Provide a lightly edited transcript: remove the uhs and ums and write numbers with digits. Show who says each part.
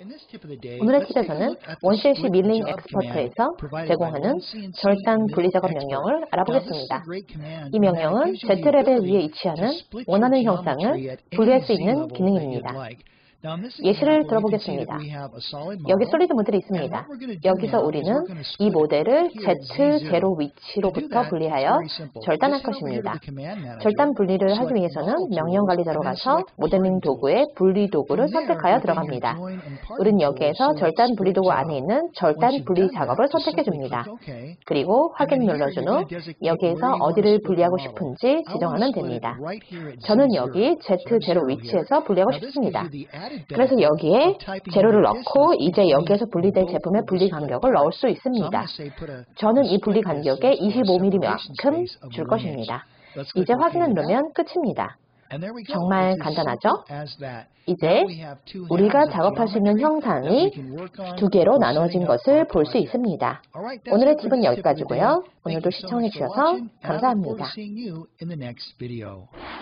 Speaker 1: 오늘의 팁에서는 원CNC 밀링 엑스퍼트에서 제공하는 절단 분리 작업 명령을 알아보겠습니다. 이 명령은 Z레벨 위에 위치하는 원하는 형상을 분리할 수 있는 기능입니다. 예시를 들어보겠습니다. 여기 솔리드 모델이 있습니다. 여기서 우리는 이 모델을 Z0 위치로부터 분리하여 절단할 것입니다. 절단 분리를 하기 위해서는 명령 관리자로 가서 모델링 도구의 분리 도구를 선택하여 들어갑니다. 우리는 여기에서 절단 분리 도구 안에 있는 절단 분리 작업을 선택해 줍니다. 그리고 확인 눌러준 후 여기에서 어디를 분리하고 싶은지 지정하면 됩니다. 저는 여기 Z0 위치에서 분리하고 싶습니다. 그래서 여기에 제로를 넣고 이제 여기에서 분리될 제품의 분리 간격을 넣을 수 있습니다. 저는 이 분리 간격에 25mm만큼 줄 것입니다. 이제 확인을 누르면 끝입니다. 정말 간단하죠? 이제 우리가 작업할 수 있는 형상이 두 개로 나누어진 것을 볼 수 있습니다. 오늘의 팁은 여기까지고요. 오늘도 시청해 주셔서 감사합니다.